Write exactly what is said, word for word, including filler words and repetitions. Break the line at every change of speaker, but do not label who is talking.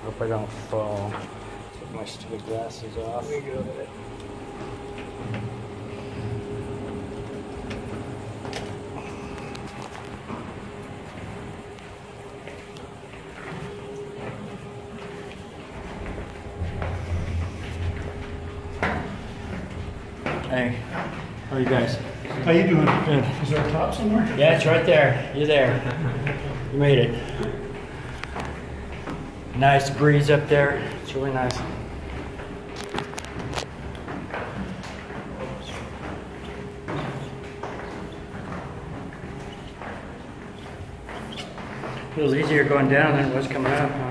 Hope I don't fall. Take my stupid glasses off.
Let me go ahead.
Hey, how are you guys?
How you doing?
Good.
Is there a top somewhere?
Yeah, it's right there. You're there. You made it. Nice breeze up there. It's really nice. A little easier going down than it was coming up, huh?